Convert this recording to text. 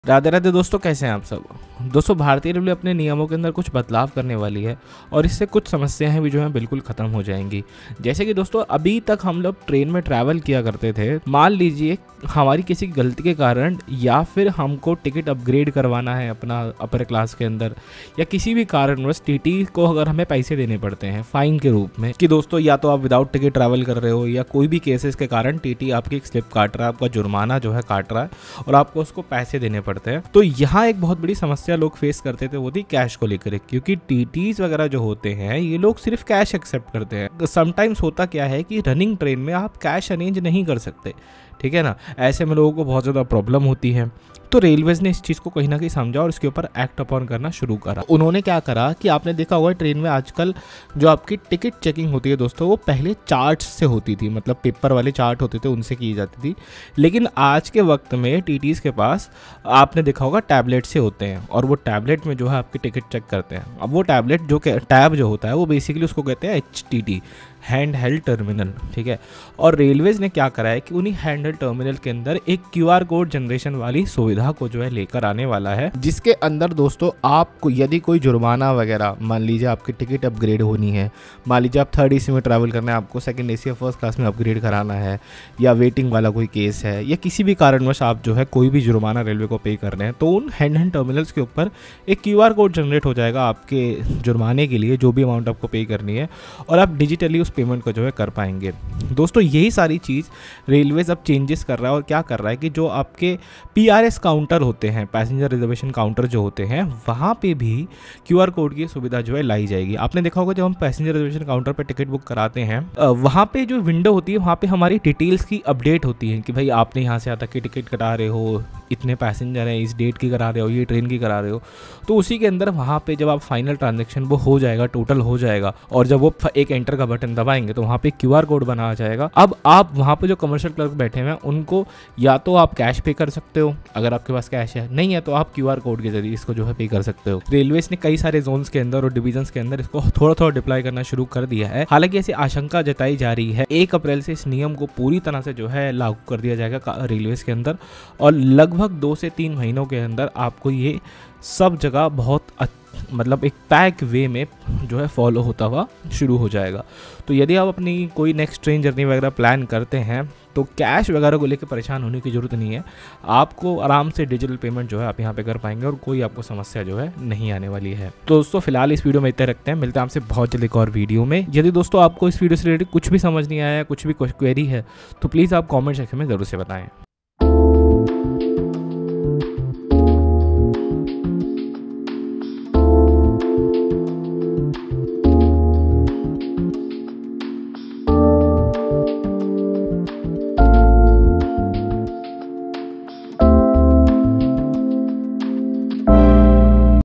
राधे राधे दोस्तों, कैसे हैं आप सब। दोस्तों, भारतीय रेलवे अपने नियमों के अंदर कुछ बदलाव करने वाली है और इससे कुछ समस्याएं भी जो हैं बिल्कुल ख़त्म हो जाएंगी। जैसे कि दोस्तों, अभी तक हम लोग ट्रेन में ट्रैवल किया करते थे। मान लीजिए हमारी किसी गलती के कारण या फिर हमको टिकट अपग्रेड करवाना है अपना अपर क्लास के अंदर, या किसी भी कारणवश टीटी को अगर हमें पैसे देने पड़ते हैं फाइन के रूप में कि दोस्तों या तो आप विदाउट टिकट ट्रैवल कर रहे हो या कोई भी केसेस के कारण टीटी आपकी एक स्लिप काट रहा है, आपका जुर्माना जो है काट रहा है और आपको उसको पैसे देने पड़ते हैं। तो यहाँ एक बहुत बड़ी समस्या लोग फेस करते थे, वो थी कैश को लेकर, क्योंकि टीटीज वगैरह जो होते हैं ये लोग सिर्फ कैश एक्सेप्ट करते हैं। समटाइम्स होता क्या है कि रनिंग ट्रेन में आप कैश अरेंज नहीं कर सकते, ठीक है ना। ऐसे में लोगों को बहुत ज़्यादा प्रॉब्लम होती है। तो रेलवेज ने इस चीज़ को कहीं ना कहीं समझा और इसके ऊपर एक्ट अपॉन करना शुरू करा। उन्होंने क्या करा कि आपने देखा होगा ट्रेन में आजकल जो आपकी टिकट चेकिंग होती है दोस्तों, वो पहले चार्ट्स से होती थी, मतलब पेपर वाले चार्ट होते थे उनसे की जाती थी। लेकिन आज के वक्त में टीटीज के पास आपने देखा होगा टैबलेट से होते हैं और वो टैबलेट में जो है आपकी टिकट चेक करते हैं। अब वो टैबलेट जो टैब जो होता है वो बेसिकली उसको कहते हैं HTT, हैंड हेल्ड टर्मिनल, ठीक है। और रेलवेज ने क्या करा है कि उन्हीं हैंड हेल्ड टर्मिनल के अंदर एक QR कोड जनरेशन वाली सुविधा को जो है लेकर आने वाला है, जिसके अंदर दोस्तों आपको यदि कोई जुर्माना वगैरह, मान लीजिए आपकी टिकट अपग्रेड होनी है, मान लीजिए आप 3rd AC में ट्रैवल करना है, आपको 2nd AC या 1st क्लास में अपग्रेड कराना है, या वेटिंग वाला कोई केस है, या किसी भी कारणवश आप जो है कोई भी जुर्माना रेलवे को पे कर रहे हैं, तो उन हैंड हेल्ड टर्मिनल्स के ऊपर एक QR कोड जनरेट हो जाएगा आपके जुर्माने के लिए, जो भी अमाउंट आपको पे करनी है, और आप डिजिटली पेमेंट को जो है कर पाएंगे। दोस्तों, यही सारी चीज़ रेलवेज अब चेंजेस कर रहा है और क्या कर रहा है कि जो आपके PRS काउंटर होते हैं, पैसेंजर रिजर्वेशन काउंटर जो होते हैं, वहाँ पे भी QR कोड की सुविधा जो है लाई जाएगी। आपने देखा होगा जब हम पैसेंजर रिजर्वेशन काउंटर पर टिकट बुक कराते हैं, वहाँ पे जो विंडो होती है वहाँ पे हमारी डिटेल्स की अपडेट होती है कि भाई आपने यहाँ से आता कि टिकट कटा रहे हो, इतने पैसेंजर हैं, इस डेट की करा रहे हो, ये ट्रेन की करा रहे हो। तो उसी के अंदर वहाँ पे जब आप फाइनल ट्रांजेक्शन वो हो जाएगा, टोटल हो जाएगा, और जब वो एक एंटर का बटन दबाएंगे तो वहाँ पे QR कोड बना जाएगा। अब आप वहाँ पे जो कमर्शियल क्लर्क बैठे हुए हैं उनको या तो आप कैश पे कर सकते हो, अगर आपके पास कैश है, नहीं है तो आप QR कोड के जरिए इसको जो है पे कर सकते हो। रेलवेज ने कई सारे जोन्स के अंदर और डिवीजन के अंदर इसको थोड़ा थोड़ा डिप्लॉय करना शुरू कर दिया है। हालांकि ऐसी आशंका जताई जा रही है 1 अप्रैल से इस नियम को पूरी तरह से जो है लागू कर दिया जाएगा रेलवेज के अंदर, और लगभग 2 से 3 महीनों के अंदर आपको ये सब जगह बहुत मतलब एक पैक वे में जो है फॉलो होता हुआ शुरू हो जाएगा। तो यदि आप अपनी कोई नेक्स्ट ट्रेन जर्नी वगैरह प्लान करते हैं तो कैश वगैरह को लेकर परेशान होने की ज़रूरत नहीं है। आपको आराम से डिजिटल पेमेंट जो है आप यहाँ पे कर पाएंगे और कोई आपको समस्या जो है नहीं आने वाली है। तो दोस्तों, फिलहाल इस वीडियो में इतना रखते हैं, मिलते हैं आपसे बहुत जल्द एक और वीडियो में। यदि दोस्तों आपको इस वीडियो से रिलेटेड कुछ भी समझ नहीं आया, कुछ भी क्वेरी है, तो प्लीज़ आप कॉमेंट सेक्शन में ज़रूर से बताएं।